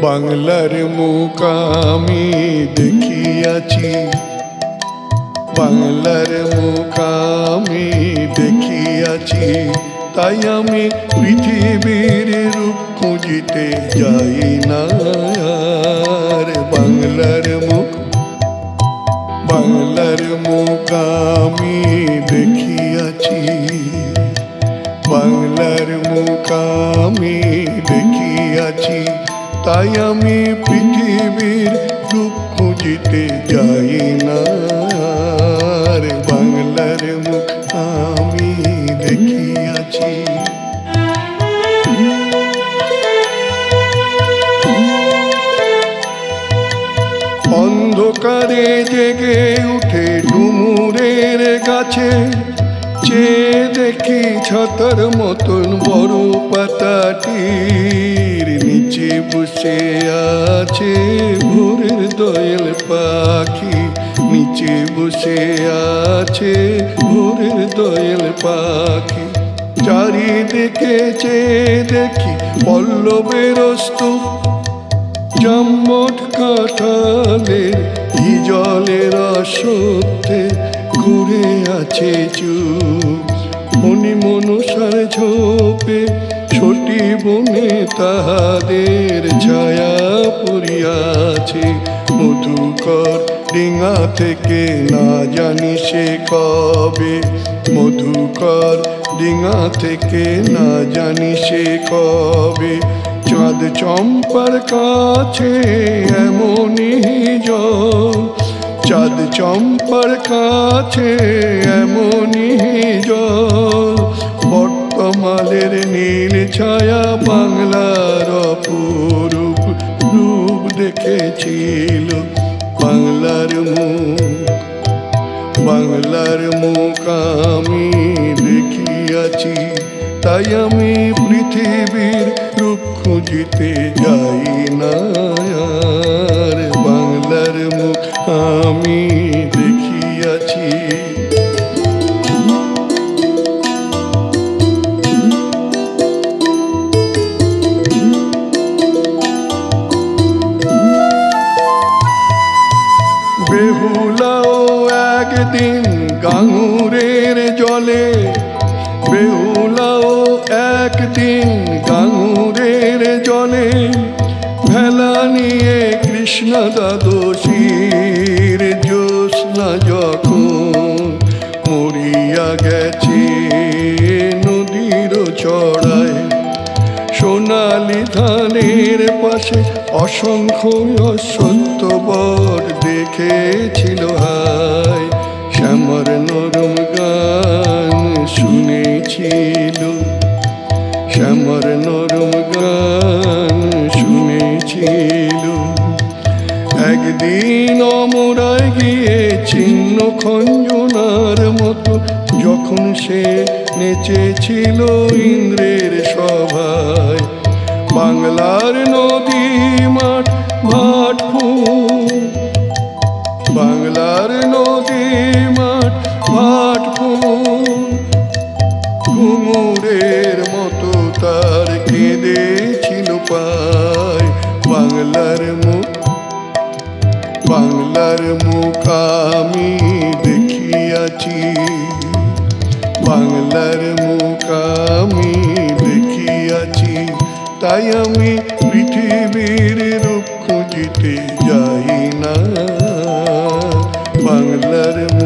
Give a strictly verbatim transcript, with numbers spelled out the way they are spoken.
বাংলার মুখ আমি দেখিয়াছি, বাংলার মুখ আমি দেখিয়াছি, তাই আমি পৃথিবীর রূপ খুঁজিতে যাই না আর। বাংলার মুখ, বাংলার মুখ আমি দেখিয়াছি, বাংলার মুখ আমি দেখিয়াছি, তাই আমি পৃথিবীর রূপ খুঁজিতে যাই না আর। বাংলার মুখ আমি দেখিয়াছি। অন্ধকারে জেগে উঠে ডুমুরের গাছে, চেয়ে দেখি ছাতার মতন বড় পাতাটির নিচে বসে আছে ভোরের দোয়েল পাখি, নিচে বসে আছে ভোরের দোয়েল পাখি। চারিদিকে চেয়ে দেখি পল্লবের স্তূপ, জাম্মট কাঁঠালের জলের সত্যে ঘুরে আছে চুপ। মনি মনসার ঝোপে ছোটি বনে তাহাদের ছায়া পড়িয়াছে। মধুকর ডিঙা থেকে না জানি সে কবে, মধুকর ডিঙা থেকে না জানি সে কবে। চাঁদ চম্পার কাছে এমনই জল, চাঁদ চম্পার কাছে এমনই জল। বর্তমালের নীল ছায়া বাংলার অপরূপ রূপ দেখেছিল। বাংলার মুখ, বাংলার মুখ আমি দেখিয়াছি, তাই আমি পৃথিবীর রূপ খুঁজিতে যাই না আর। বাংলার মুখ আমি দেখিয়াছি। বেহুলাও একদিন গাঙুরের জলে, বেহুলাও একদিন গাঙুরের জলে। ভেলা নিয়ে কৃষ্ণ দ্বাদশীর জ্যোৎস্না যখন মরিয়া গেছে নদীর চড়ায়। সোনালি ধানের পাশে অসংখ্য অশ্বত্থ বট দেখেছিল হায়। শ্যামার নরম গান শুনেছিল, শ্যামার নরম গান শুনেছিল। একদিন অমরায় গিয়ে ছিন্ন খঞ্জনার মতো যখন সে নেচেছিল ইন্দ্রের সভায়। বাংলার নদী মাঠ ভাট ফুল, বাংলার নদী মাঠ ভাট ফুল। ঘুঙুরের মতো তার কেঁদেছিল পায়। বাংলার মুখ, বাংলার মুখ আমি দেখিয়াছি, বাংলার মুখ আমি দেখিয়াছি, তাই আমি পৃথিবীর রূপ খুঁজিতে যাই না। বাংলার